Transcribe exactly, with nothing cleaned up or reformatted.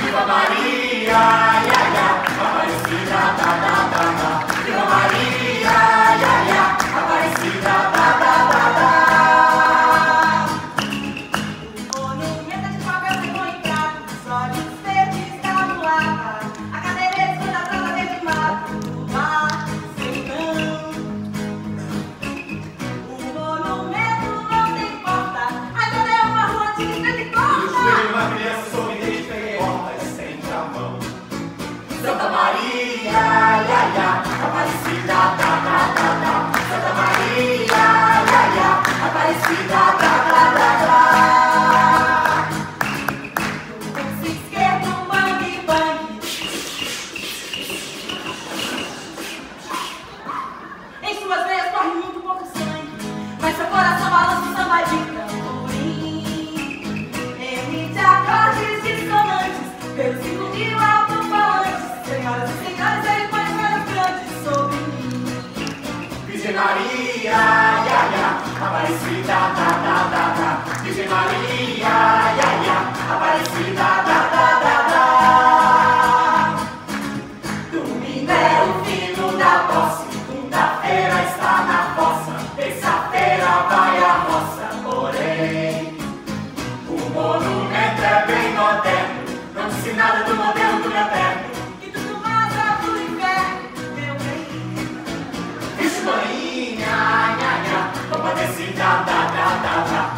Viva Maria, ia, ia, Aparecida, da, da, da, da. Viva Maria, ia, ia, Aparecida, da, da, da, da. O monumento de papel ficou em prato, os olhos verdes da mulata, a cadeira escura toda dentro do mato, do mar, sertão. O monumento não tem porta, ainda é uma rua de frente e porta. E uma criança sorridente pega porta e estende a mão. Santa Maria, ia, ia, Aparecida, da, da, da, da. Santa Maria, ia, ia, Aparecida, da, da, da, da. No pulso esquerdo, bang, bang. Em suas veias corre muito pouco sangue, mas seu coração balança o samba de tamborim. Emite acordes dissonantes pelo ciclo de alto-falantes. Senhoras e senhores, ele põe as mãos grandes sobre mim. Virgem Maria, ia, ia, Aparecida, da, da, da, da. Virgem Maria, ia, ia, Aparecida, da, da, da, da. Domingo é o fino da posse, segunda-feira está na fossa, terça-feira vai a roça, porém o monumento é bem moderno, não disse nada do modelo do meu terno. E tudo mais é pro inferno, meu bem. Vixe, maninha, nha, nha, compadecida, da, da, da, da.